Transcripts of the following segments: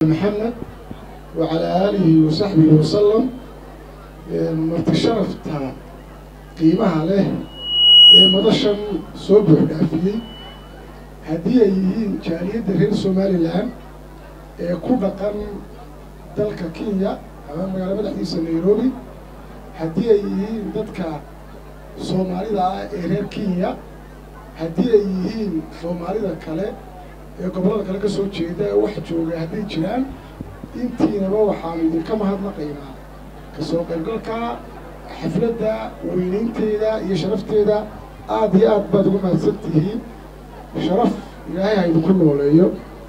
محمد وعلى آله وصحبه وسلم مرتشرفتها قيمها له مدشن صبح دافي هديه يهين جالية رير سومالي لان كوبا قن دلك كينيا أمام مقالة مدحديثة نيروبي هديه يهين ددك سومالي دا رير كينيا هديه يهين سومالي دا كالي قبل كلا كسر جيدة واحد جوجا هدي جيران إنتي نبوا حامد كم هذا قيمة كسوق الجلكا حفلة دا وينتي دا يشرفتي دا عادي بدو ما ستيه شرف إلهي هاي كل ولايو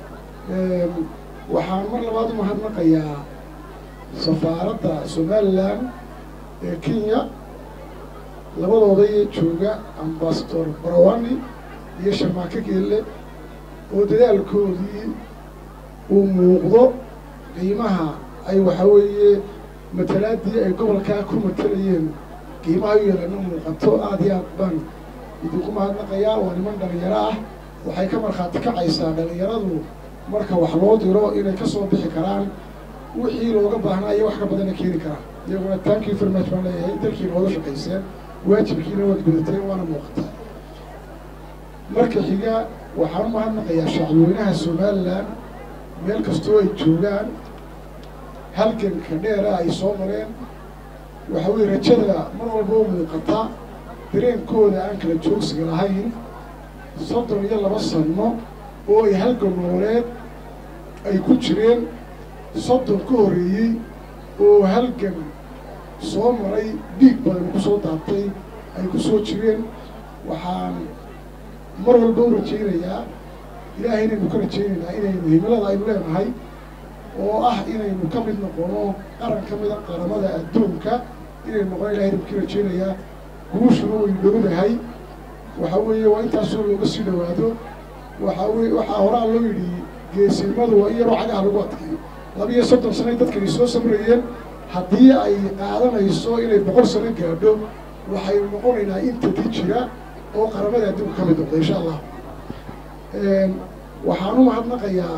وحامر لبعض ما هذا قيا سفارة سوماليلاند كينيا لبعض وضعي جوجا أمباسطور برواني يشرماك كيله ودلالكودي وموقضو قيمها أي وحوي مثلاتي أي قبل كاكو مثلين قيمها يلانو موقضو آدي أبان يدوكم هذا قيا ونمان دليراه وحي كمر خاتك عيسى دليرادو مركا وحلوط يرو إلى كسو بحي كران وحي لو قبهنا أي وحكا بدنا كيري كران يقول تانكي في المجمع دلكي نوضو شقيسين واجب كينا وقبلتين وانا موقتا مركا حقا waxaan u mahadnaqayaa shacabweynaha Soomaaliland meel kastoo ay joogaan halganka dheer ay soo mareen waxa weey rajada mar walba u muuqata dareenkooda aan kala joogsiga lahayn 32 sano oo ay halgan nololeed ay ku jireen 30 ka horeeyay oo halgan soo maray dhiig badan ku soo daatay ay ku soo jireen waxaan mar walba u rajaynayaa ilaahay inaynu ka rajaynaynaa inaynu himilada aynu leenahay oo ah inaynu ka mid noqono qaran ka mid ah qaramada adduunka inaynu noqono ilaahay inaynu ka rajaynayaa guushuna way dhowdahay waxa weeye waa intaasoo looga sii dhawaado waxaa horaa loo yidhi geesinimadu waa in yaroo cagaha lagu adkeeyo 32 sano ay dadkani soo samreeyeen haddii ay qaadanayso inay 100 sano gaadho waxaynu noqonaynaa inta jira oo qaramada adduunka ka mid noqdo insha Allah waxaan u mahadnaqayaa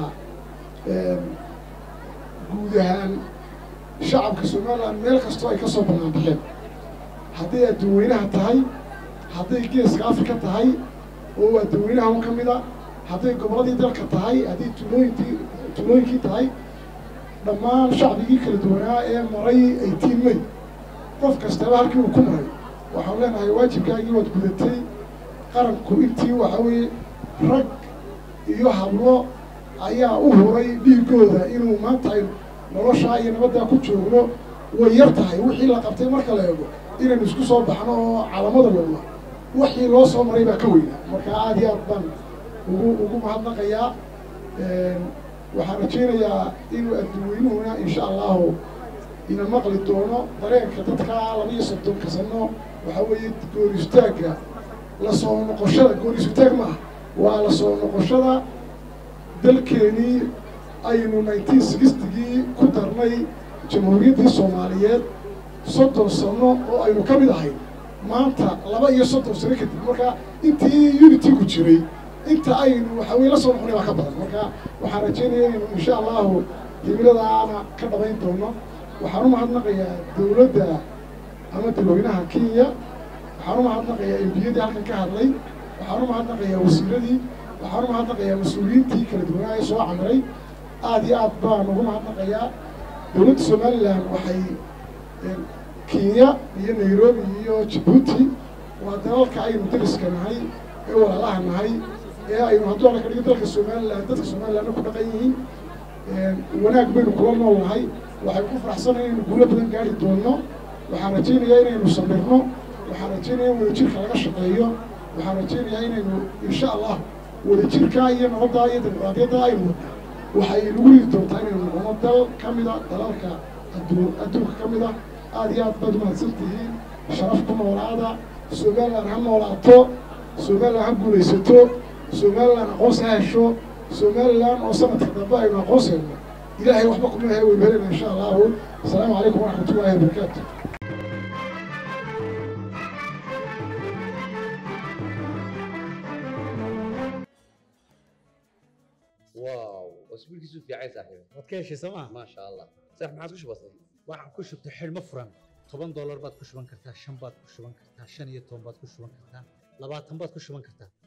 guud ahaan shacabka Soomaaliland meel kastoo ay ka soo bannaanbaxeen hadday adduunweynaha tahay hadday geeska Afrika tahay oo adduunweynaha ka mid ah hadday gobolladii dalka tahay hadday tuulooyinkii tahay dhammaan shacbigii kala duwanaa ee maray 18 May qof kastaba halkii uu ku maray waxaan leenahay waajibkaagii waad gudatay qaranku intii waxa weeye rag iyo hablo ayaa u huray dhiigooda inuu maanta nolosha iyo nabadda ku joogno way yar tahay wixii la qabtay marka la eego inaynu isku soo baxno oo calaamada walba wixii loo soo maray baa ka weyn marka aad iyo aad baan ugu mahadnaqayaa waxaan rajaynayaa inuu adduunyuhuna insha Allah ina maqli doono dareenka dadka 32 sano waxa weeye goor istaaga la soo noqoshada goor istaag ma waa la soo noqoshada dalkeeni aynu 1960 ku darnay jamhuuriyadda Soomaaliyeed 30 sano oo aynu ka mid ahay maanta 32 sano kadib marka intii unity ku jiray inta aynu waxa weey la soo noqonay wax ka badan marka waxaan rajaynayaa in insha Allah himilada ana ka dhameyn doono waxaan u mahadnaqayaa dawladda ama dadweynaha Kenya waxaan u mahadnaqayaa MPyada halkan ka hadlay waxaan u mahadnaqayaa wasiiradii waxaan u mahadnaqayaa mas'uuliyiintii kala duwanaa ee soo camiray aad iyo aad baan ugu mahadnaqayaa dawladda Soomaaliland waxay Kenya iyo Nairobi iyo Djibouti waa dalalka aynu dariska nahay ee walaalaha nahay ee aynu hadduu ka dhigo dalka Soomaaliland dadka Soomaaliland ku dhaqan yihiin wanaag baynu kula noolahay waxay ku faraxsanaayeen inaynu guulo badan gaari doono waxaan rajaynayaa inaynu samirno waxaan rajaynayaa in wadajirka laga shaqeeyo waxaan rajaynayaa inaynu insha Allah wadajirka iyo nabadda iyo dimuqraadiyadda aynu waxay lagu ridi doontaa inaynu noqono dal ka mid ah dalalka adduunka ka mid ah aad iyo aad baad mahadsantihiin sharaf ku noolaada Soomaaliland ha noolaato Soomaaliland ha guulaysato Soomaaliland aqoonsi ha hesho Soomaaliland oo sanadka dambe aynu aqoonsayno ilaahay waxba kuma yahay way helayna insha Allah assalaamu calaykum wa rahmatullahi wa barakatuh واو iskuulkiisu fiican saaxiib. waad ka heshay sooma Ma sha Allah. Saaxiib maxaad ku shubatay? waxaan ku shubtay xidhmo furan $10 baad ku shuban kartaa 5 baad ku shuban kartaa 15 baad ku shuban kartaa 20 baad ku shuban kartaa